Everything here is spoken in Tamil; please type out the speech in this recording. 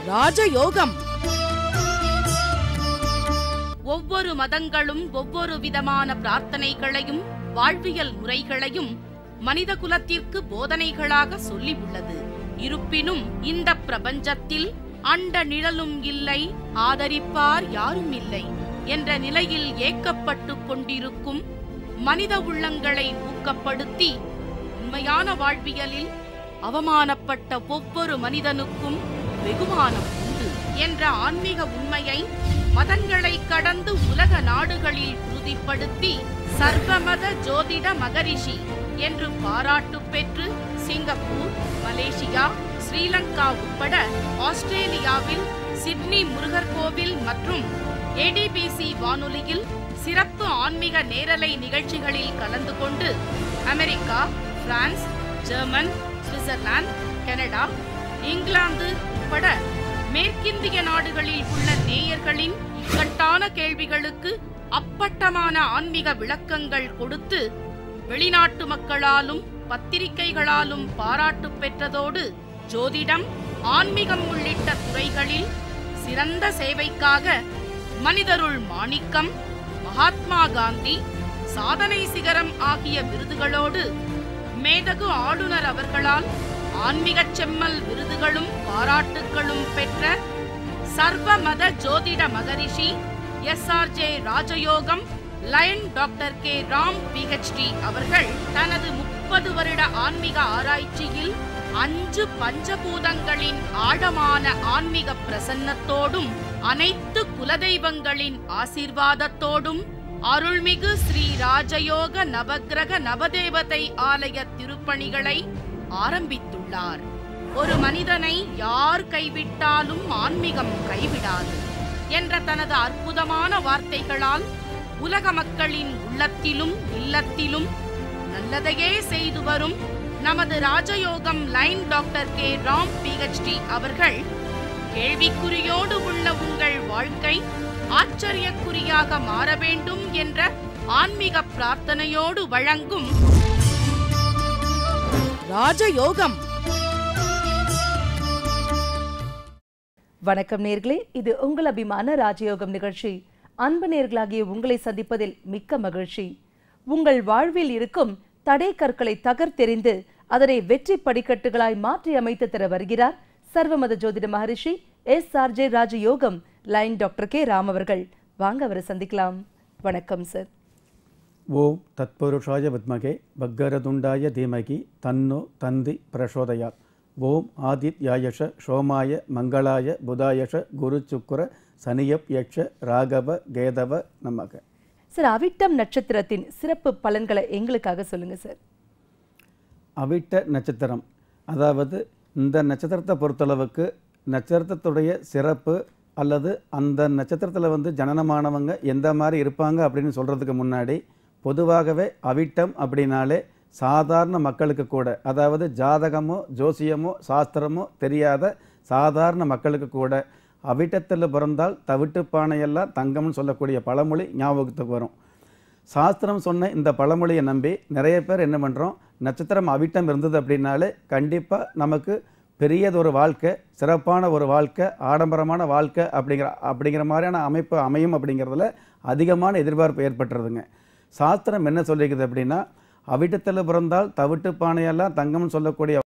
ராஜயோகம். ஒவ்வொரு மதங்களும் ஒவ்வொரு விதமான பிரார்த்தனைகளையும் வாழ்வியல் முறைகளையும் மனித குலத்திற்கு போதனைகளாக சொல்லி உள்ளது. இருப்பினும் இந்த பிரபஞ்சத்தில் அண்ட நிழலும் இல்லை, ஆதரிப்பார் யாரும் இல்லை என்ற நிலையில் ஏக்கப்பட்டு கொண்டிருக்கும் மனித உள்ளங்களை ஊக்கப்படுத்தி உண்மையான வாழ்வியலில் அவமானப்பட்ட ஒவ்வொரு மனிதனுக்கும் வெகுமானம் உண்டு என்ற ஆன்மீக உண்மையை மதங்களை கடந்து உலக நாடுகளில் உறுதிப்படுத்தி சர்வமத ஜோதிட மகரிஷி என்று பாராட்டு பெற்று சிங்கப்பூர், மலேசியா, ஸ்ரீலங்கா உட்பட ஆஸ்திரேலியாவில் சிட்னி முருகர் கோவில் மற்றும் ஏடிபிசி வானொலியில் சிறப்பு ஆன்மீக நேரலை நிகழ்ச்சிகளில் கலந்து கொண்டு America, France, German, Switzerland, Canada, England உட்பட மேற்கிந்திய நாடுகளில் உள்ள நேயர்களின் இக்கட்டான கேள்விகளுக்கு அப்பட்டமான ஆன்மீக விளக்கங்கள் கொடுத்து வெளிநாட்டு மக்களாலும் பத்திரிகைகளாலும் பாராட்டு பெற்றதோடு ஜோதிடம், ஆன்மீகம் உள்ளிட்ட துறைகளில் சிறந்த சேவைக்காக மனிதருள் மாணிக்கம், மகாத்மா காந்தி, சாதனை சிகரம் ஆகிய விருதுகளோடு மேதகு ஆளுநர் அவர்களால் ஆன்மீகச் செம்மல் விருதுகளும் பாராட்டுகளும் பெற்ற சர்வமத ஜோதிட Maharishi SRJ Rajayogam lion doctor K Ram PhD அவர்கள் தனது 30 வருட ஆன்மீக ஆராய்ச்சியில் 5 பஞ்சபூதங்களின் ஆழமான ஆன்மீக பிரசன்னத்தோடும் அனைத்து குலதெய்வங்களின் ஆசீர்வாதத்தோடும் அருள்மிகு ஸ்ரீ ராஜயோக நவக்கிரக நவதேவதை ஆலய திருப்பணிகளை ஆரம்பித்துள்ளார். ஒரு மனிதனை யார் கைவிட்டாலும் ஆன்மீகம் கைவிடாது என்ற தனது அற்புதமான வார்த்தைகளால் உலக மக்களின் உள்ளத்திலும் இல்லத்திலும் நல்லதையே செய்து வரும் நமது Rajayogam lion doctor K Ram PhD அவர்கள் கேள்விக்குறியோடு உள்ள உங்கள் வாழ்க்கை ஆச்சரியக்குறியாக மாற வேண்டும் என்ற ஆன்மீக பிரார்த்தனையோடு வழங்கும் ராஜயோகம். வணக்கம் நேர்களே, இது உங்கள் அபிமான ராஜயோகம் நிகழ்ச்சி. அன்பு நேர்களாகிய உங்களை சந்திப்பதில் மிக்க மகிழ்ச்சி. உங்கள் வாழ்வில் இருக்கும் தடை கற்களை தகர்த்தெறிந்து அதனை வெற்றி படிக்கட்டுகளாய் மாற்றி அமைத்து தர வருகிறார் சர்வமத ஜோதிட Maharishi SRJ Rajayogam lion doctor K Ram அவர்கள். வாங்க அவரை சந்திக்கலாம். வணக்கம் சார். ஓம் தத்புருஷாய வித்மகே வக்கரதுண்டாய தீமகி தன்னோ தந்தி பிரசோதயாத். ஓம் ஆதித்யாயஷ சோமாய மங்களாய புதாயஷ குரு சுக்கர சனியப் யட்ச ராகவ கேதவ நமக. சார், அவிட்டம் நட்சத்திரத்தின் சிறப்பு பலன்களை எங்களுக்காக சொல்லுங்க சார். அவிட்ட நட்சத்திரம், அதாவது இந்த நட்சத்திரத்தை பொறுத்தளவுக்கு நட்சத்திரத்துடைய சிறப்பு அல்லது அந்த நட்சத்திரத்தில் ஜனனமானவங்க எந்த மாதிரி இருப்பாங்க அப்படின்னு சொல்கிறதுக்கு முன்னாடி பொதுவாகவே அவிட்டம் அப்படின்னாலே சாதாரண மக்களுக்கு கூட, அதாவது ஜாதகமோ ஜோசியமோ சாஸ்திரமோ தெரியாத சாதாரண மக்களுக்கு கூட அவிட்டத்தில் பிறந்தால் தவிட்டு பானையெல்லாம் தங்கம்னு சொல்லக்கூடிய பழமொழி ஞாபகத்துக்கு வரும். சாஸ்திரம் சொன்ன இந்த பழமொழியை நம்பி நிறைய பேர் என்ன பண்ணுறோம், நட்சத்திரம் அவிட்டம் இருந்தது அப்படின்னாலே கண்டிப்பாக நமக்கு பெரியதொரு வாழ்க்கை, சிறப்பான ஒரு வாழ்க்கை, ஆடம்பரமான வாழ்க்கை அப்படிங்கிற மாதிரியான அமைப்பு அமையும் அப்படிங்கிறதுல அதிகமான எதிர்பார்ப்பு ஏற்பட்டுறதுங்க. சாஸ்திரம் என்ன சொல்லியிருக்குது அப்படின்னா, அவிட்டத்தில் பிறந்தால் தவிட்டு பானையெல்லாம் தங்கம்னு சொல்லக்கூடிய